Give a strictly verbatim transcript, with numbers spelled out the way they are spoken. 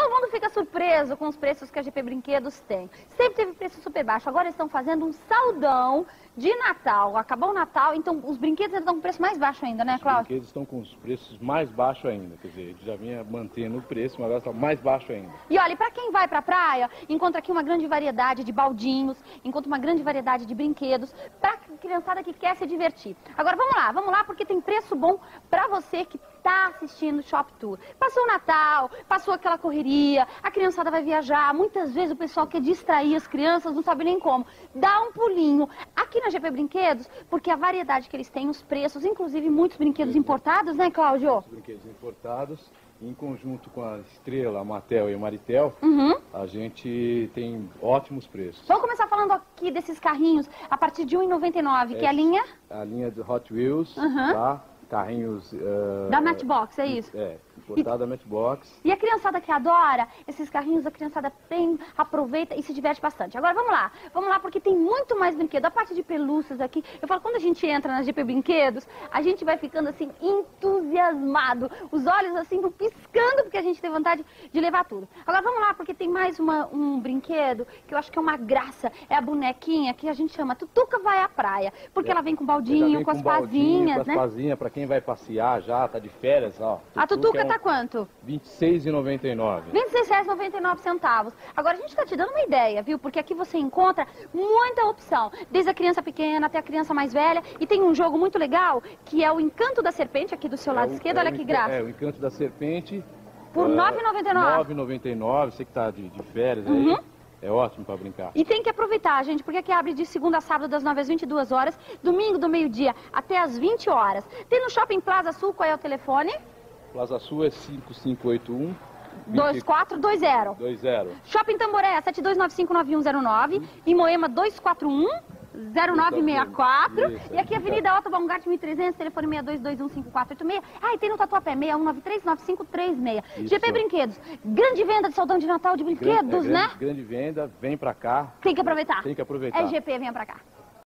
Todo mundo fica surpreso com os preços que a G P Brinquedos tem. Sempre teve preço super baixo, agora eles estão fazendo um saldão de Natal. Acabou o Natal, então os brinquedos estão com preço mais baixo ainda, né, Cláudio? Os brinquedos estão com os preços mais baixos ainda, quer dizer, ele já vinha mantendo o preço, mas agora está mais baixo ainda. E olha, para quem vai para a praia, encontra aqui uma grande variedade de baldinhos, encontra uma grande variedade de brinquedos, para a criançada que quer se divertir. Agora vamos lá, vamos lá, porque tem preço bom para você que está assistindo o Shop Tour. Passou o Natal, passou aquela correria, a criançada vai viajar, muitas vezes o pessoal quer distrair as crianças, não sabe nem como. Dá um pulinho aqui na G P Brinquedos, porque a variedade que eles têm, os preços, inclusive muitos brinquedos importados, né, Cláudio? Muitos brinquedos importados, em conjunto com a Estrela, a Mattel e a Maritel, Uhum. a gente tem ótimos preços. Vamos começar falando aqui desses carrinhos a partir de um real e noventa e nove centavos, que é a linha? A linha do Hot Wheels, Uhum. tá? Carrinhos... Uh, Da Matchbox, é isso? É, importada da Matchbox. E a criançada que adora esses carrinhos, a criançada tem, aproveita e se diverte bastante. Agora vamos lá, vamos lá porque tem muito mais brinquedo. A parte de pelúcias aqui, eu falo, quando a gente entra na G P Brinquedos, a gente vai ficando assim entusiasmado. Os olhos assim vão piscando porque a gente tem vontade de levar tudo. Agora vamos lá porque tem mais uma, um brinquedo que eu acho que é uma graça. É a bonequinha que a gente chama Tutuca Vai à Praia. Porque é. ela vem com baldinho, vem com, com as pazinhas, com né? as pazinhas, pra quem vai passear já, tá de férias, ó. A Tutuca é um... tá quanto? vinte e seis reais e noventa e nove centavos. vinte e seis reais e noventa e nove centavos. Agora a gente está te dando uma ideia, viu? Porque aqui você encontra muita opção, desde a criança pequena até a criança mais velha. E tem um jogo muito legal, que é o Encanto da Serpente, aqui do seu é lado o, esquerdo, é olha o, que graça. É, o Encanto da Serpente. Por uh, nove reais e noventa e nove centavos. nove reais e noventa e nove centavos, você que tá de, de férias Uhum. aí. É ótimo para brincar. E tem que aproveitar, gente, porque aqui abre de segunda a sábado, das nove às vinte e duas horas, domingo do meio-dia até às vinte horas. Tem no Shopping Plaza Sul, qual é o telefone? Plaza Sul é cinco cinco oito um, dois quatro dois zero. dois zero. Shopping Tamboré, sete dois nove cinco nove um zero nove. Em Moema, dois quatro um zero nove seis quatro. Isso, E aqui Avenida Otto Baumgart mil e trezentos, telefone seis dois dois um cinco quatro oito seis. Ah, e tem no Tatuapé, seis um nove três nove cinco três seis. Isso. G P Brinquedos, grande venda de saldão de Natal de brinquedos, grande, é, né? Grande, grande venda, vem pra cá. Tem que aproveitar. Tem que aproveitar. É G P, venha pra cá.